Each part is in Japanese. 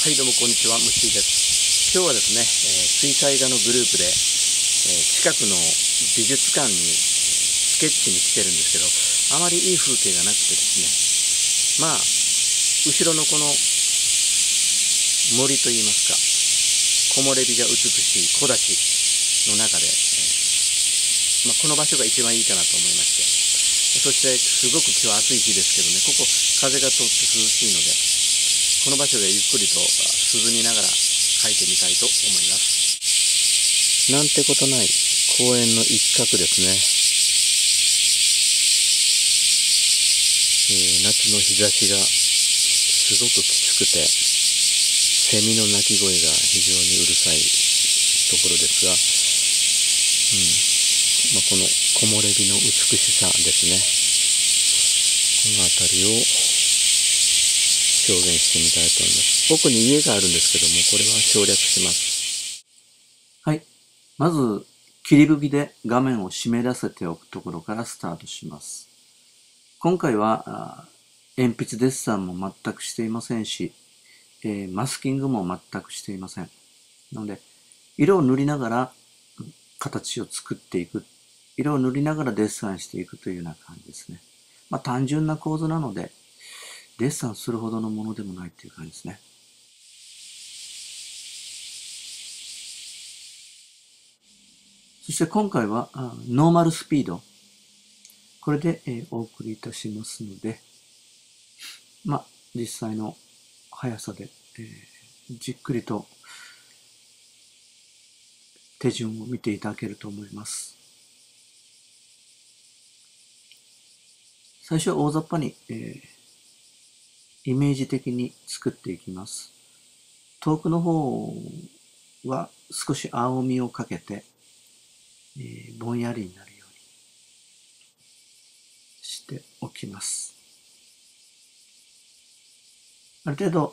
はい、どうもこんにちは、むっちーです。今日はですね、水彩画のグループで、近くの美術館にスケッチに来てるんですけど、あまりいい風景がなくてですね、まあ、後ろのこの森といいますか、木漏れ日が美しい木立の中で、この場所が一番いいかなと思いまして、そしてすごく今日暑い日ですけどね、ここ風が通って涼しいので、この場所でゆっくりと涼みながら描いてみたいと思います。なんてことない公園の一角ですね。夏の日差しがすごくきつくて、セミの鳴き声が非常にうるさいところですが、この木漏れ日の美しさですね。この辺りを表現してみたいと思います。奥に家があるんですけども、これは省略します。はい。まず、切り吹きで画面を湿らせておくところからスタートします。今回は、鉛筆デッサンも全くしていませんし、マスキングも全くしていません。なので、色を塗りながら形を作っていく。色を塗りながらデッサンしていくというような感じですね。単純な構図なので、デッサンするほどのものでもないという感じですね。そして今回はノーマルスピード。これでお送りいたしますので、実際の速さでじっくりと手順を見ていただけると思います。最初は大雑把にイメージ的に作っていきます。遠くの方は少し青みをかけて、ぼんやりになるようにしておきます。ある程度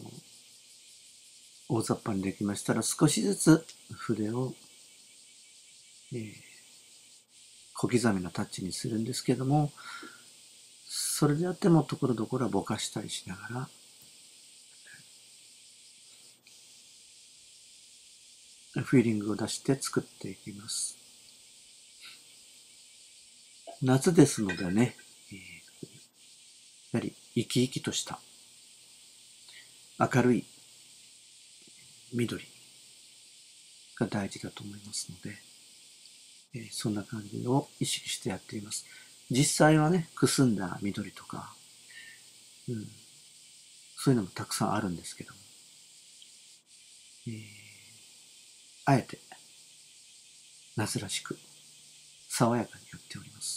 大雑把にできましたら、少しずつ筆を、小刻みなタッチにするんですけども、それであってもところどころはぼかしたりしながら、フィーリングを出して作っていきます。夏ですのでね、やはり生き生きとした明るい緑が大事だと思いますので、そんな感じを意識してやっています。実際はね、くすんだ緑とか、そういうのもたくさんあるんですけども、あえて夏らしく爽やかにやっております。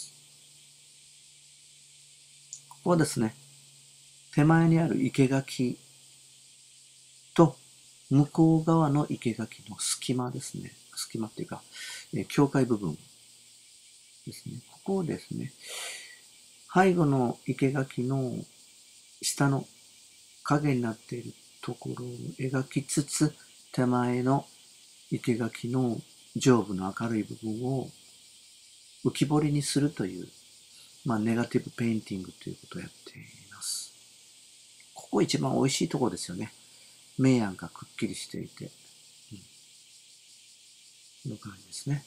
ここはですね、手前にある生垣と向こう側の生垣の隙間ですね。隙間っていうか、境界部分ですね。ここをですね、背後の生垣の下の影になっているところを描きつつ、手前の生垣の上部の明るい部分を浮き彫りにするという、ネガティブペインティングということをやっています。ここ一番美味しいところですよね。明暗がくっきりしていて、この感じですね。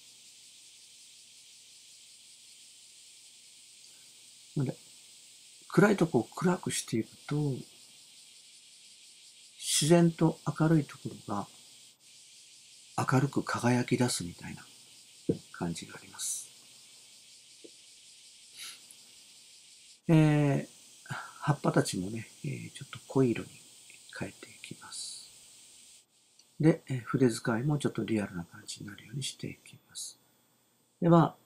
で、暗いところを暗くしていくと、自然と明るいところが明るく輝き出すみたいな感じがあります。葉っぱたちもね、ちょっと濃い色に変えていきます。で、筆使いもちょっとリアルな感じになるようにしていきます。で、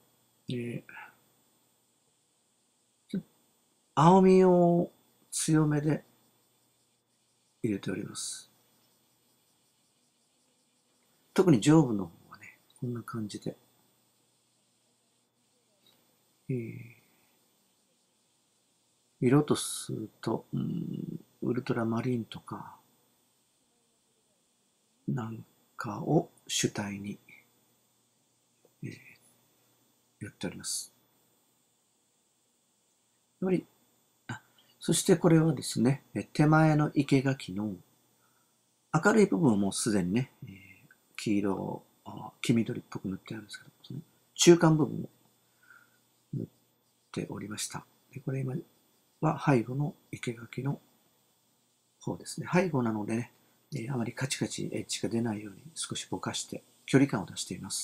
青みを強めで入れております。特に上部の方はね、こんな感じで、色とすると、ウルトラマリンとかなんかを主体に、やっております。そしてこれはですね、手前の生垣の明るい部分はもうすでにね、黄色、黄緑っぽく塗ってあるんですけど、その中間部分を塗っておりました。でこれ今は背後の生垣の方ですね。背後なのでね、あまりカチカチエッジが出ないように少しぼかして距離感を出しています。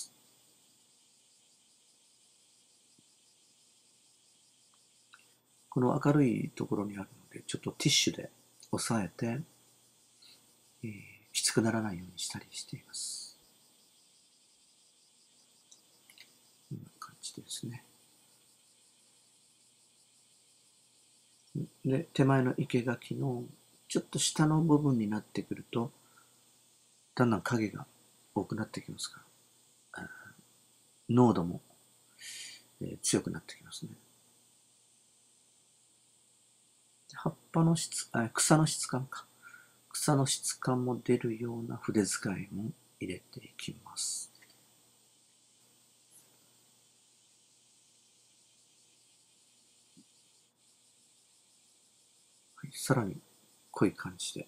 この明るいところにあるので、ちょっとティッシュで押さえて、きつくならないようにしたりしています。こんな感じですね。で、手前の生垣のちょっと下の部分になってくると、だんだん影が多くなってきますから、濃度も、強くなってきますね。葉っぱの草の質感か。草の質感も出るような筆使いも入れていきます。はい、さらに濃い感じで。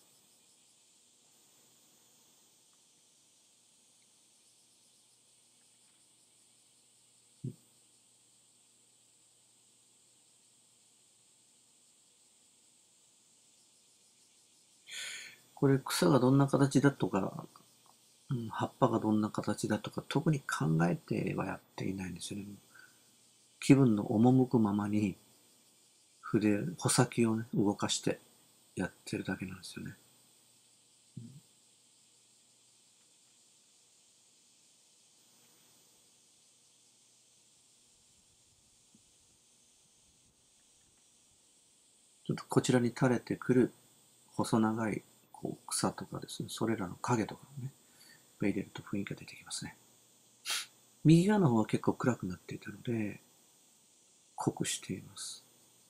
これ草がどんな形だとか、葉っぱがどんな形だとか特に考えてはやっていないんですよね。気分の赴くままに穂先をね、動かしてやってるだけなんですよね。ちょっとこちらに垂れてくる細長い草とかですね、それらの影とかをね、入れると雰囲気が出てきますね。右側の方は結構暗くなっていたので、濃くしています。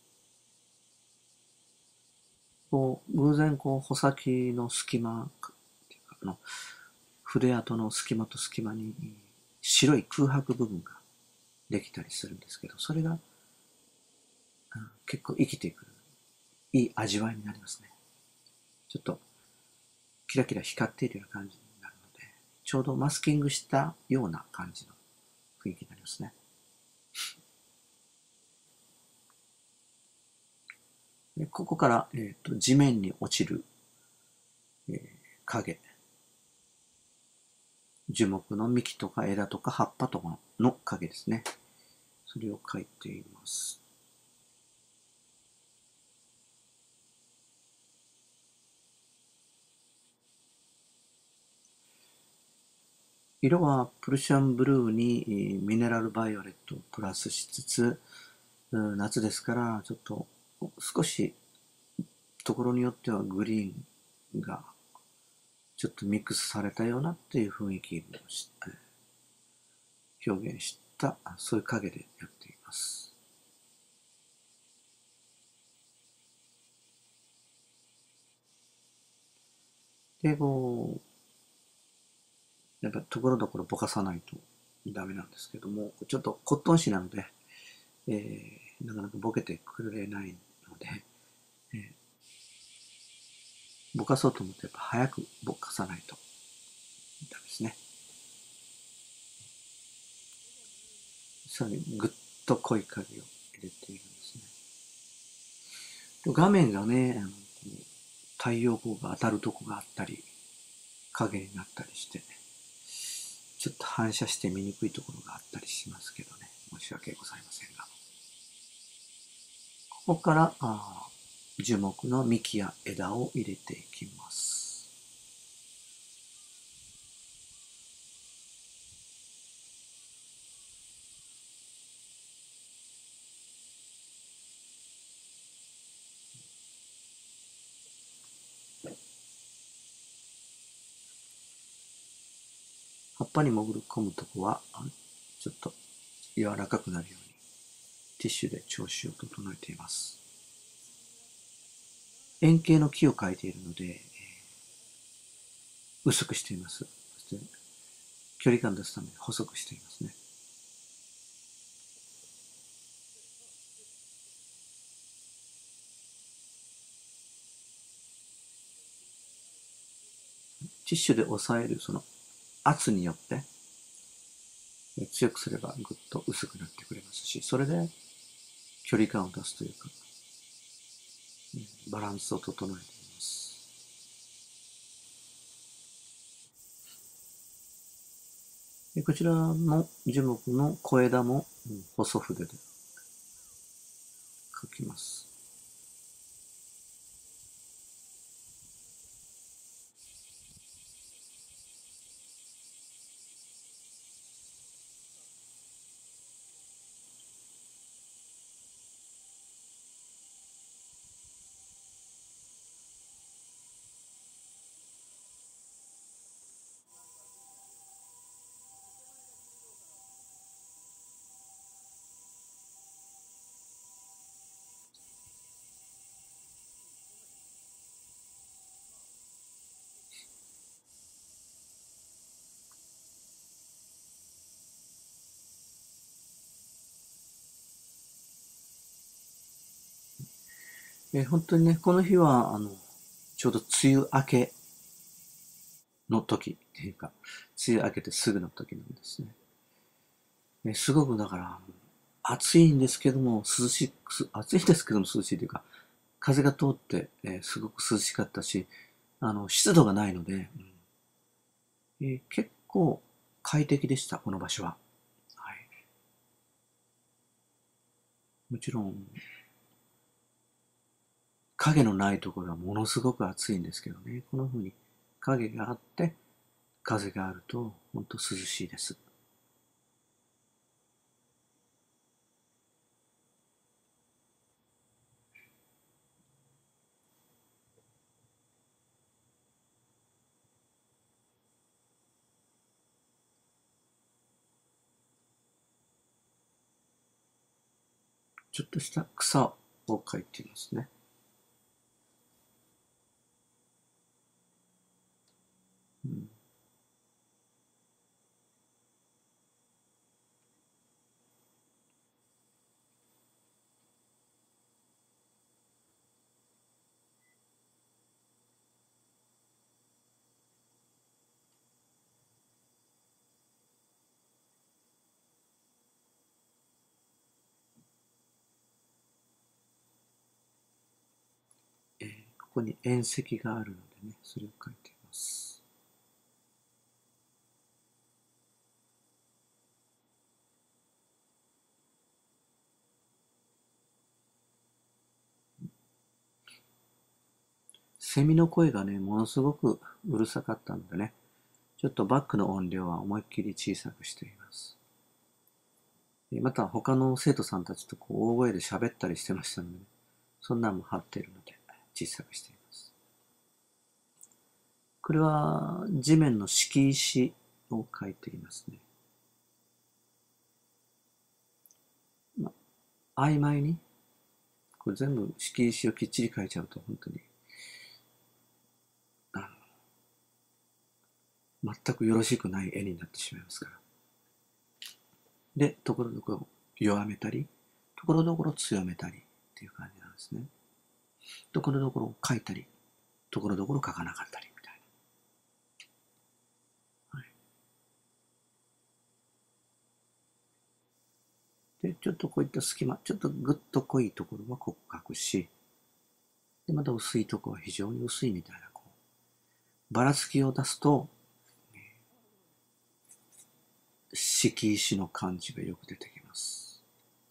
偶然穂先の隙間っていうか、筆跡の隙間と隙間に白い空白部分ができたりするんですけど、それが、結構生きてくる、いい味わいになりますね。ちょっとキラキラ光っているような感じになるので、ちょうどマスキングしたような感じの雰囲気になりますね。でここから、地面に落ちる、影、樹木の幹とか枝とか葉っぱとかの影ですね。それを描いています。色はプルシャンブルーにミネラルバイオレットをプラスしつつ、夏ですからちょっと少しところによってはグリーンがちょっとミックスされたようなっていう雰囲気を表現したそういう影でやっています。でやっぱところどころぼかさないとダメなんですけども、ちょっとコットン紙なので、なかなかぼけてくれないので、ぼかそうと思ってやっぱ早くぼかさないとダメですね。さらにぐっと濃い影を入れているんですね。画面がね、太陽光が当たるとこがあったり、影になったりして、ちょっと反射して見にくいところがあったりしますけどね、申し訳ございませんが。ここから樹木の幹や枝を入れていきます。葉っぱに潜り込むとこはちょっと柔らかくなるようにティッシュで調子を整えています。円形の木を描いているので、薄くしています。そして距離感出すために細くしていますね。 ティッシュで押さえるその圧によって強くすればぐっと薄くなってくれますし、それで距離感を出すというか、バランスを整えています。こちらの樹木の小枝も細筆で描きます。本当にね、この日は、ちょうど梅雨明けの時っていうか、梅雨明けてすぐの時なんですね。すごくだから、暑いんですけども、暑いんですけども涼しいというか、風が通って、すごく涼しかったし、湿度がないので、結構快適でした、この場所は。はい。もちろん、影のないところはものすごく暑いんですけどね、この風に影があって、風があると、本当涼しいです。ちょっとした草を描いていますね。うん、ここに縁石があるのでね、それを描いています。セミの声がね、ものすごくうるさかったのでね、ちょっとバックの音量は思いっきり小さくしています。また他の生徒さんたちと大声で喋ったりしてましたので、ね、そんなんも貼っているので小さくしています。これは地面の敷石を描いていますね。曖昧に、これ全部敷石をきっちり描いちゃうと本当に全くよろしくない絵になってしまいますから。で、ところどころ弱めたり、ところどころ強めたりっていう感じなんですね。ところどころ書いたり、ところどころ書かなかったりみたいな。はい、で、ちょっとこういった隙間、ちょっとぐっと濃いところはこう書くし、で、また薄いところは非常に薄いみたいな、ばらつきを出すと、敷石の感じがよく出てきます。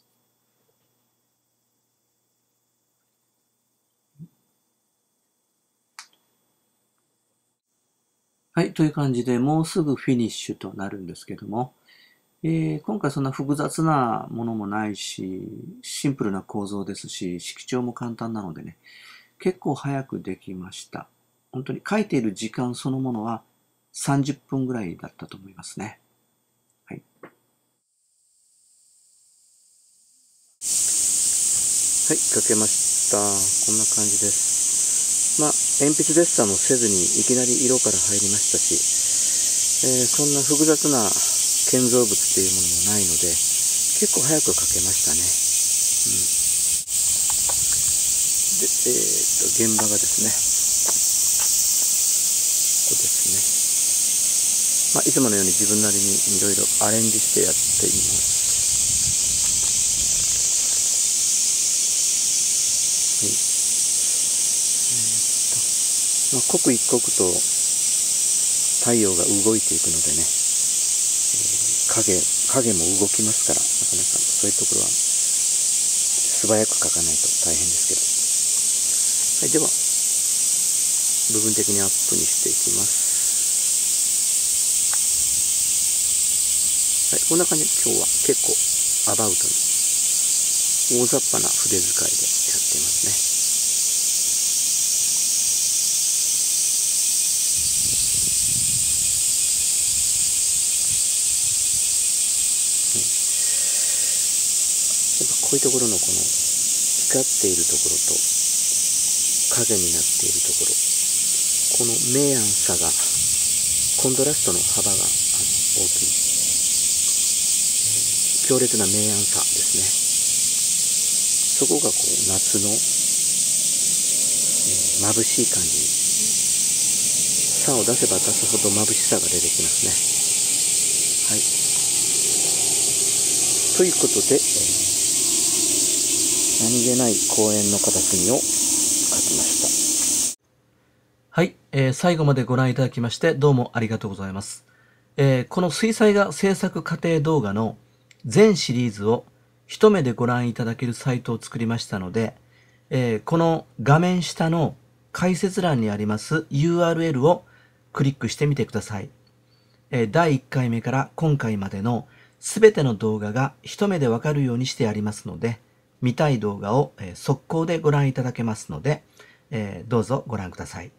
はい、という感じでもうすぐフィニッシュとなるんですけども、今回そんな複雑なものもないし、シンプルな構造ですし、色調も簡単なのでね、結構早くできました。本当に書いている時間そのものは30分ぐらいだったと思いますね。はい。はい、書けました。こんな感じです。鉛筆デッサンもせずにいきなり色から入りましたし、そんな複雑な建造物っていうものもないので、結構早く書けましたね。で、現場がですね、ここですね。 いつものように自分なりにいろいろアレンジしてやっています。刻一刻と太陽が動いていくのでね、影も動きますから、なかなかそういうところは素早く描かないと大変ですけど。はい、では部分的にアップにしていきます。はい、こんな感じで今日は結構アバウトに大雑把な筆使いでやっていますね。こういうところのこの光っているところと影になっているところ、この明暗差が、コントラストの幅が大きい、強烈な明暗差ですね。そこがこう夏の、眩しい感じ、差を出せば出すほど眩しさが出てきますね。はい。ということで、何気ない公園の片隅を描きました。 はい、最後までご覧いただきましてどうもありがとうございます。この水彩画制作過程動画の全シリーズを一目でご覧いただけるサイトを作りましたので、この画面下の解説欄にあります URL をクリックしてみてください。第1回目から今回までのすべての動画が一目でわかるようにしてありますので、見たい動画を速攻でご覧いただけますので、どうぞご覧ください。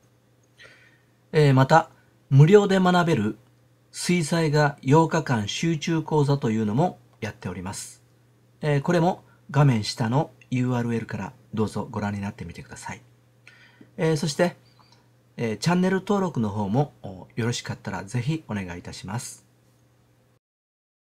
また、無料で学べる水彩画8日間集中講座というのもやっております。これも画面下の URL からどうぞご覧になってみてください。そして、チャンネル登録の方もよろしかったらぜひお願いいたします。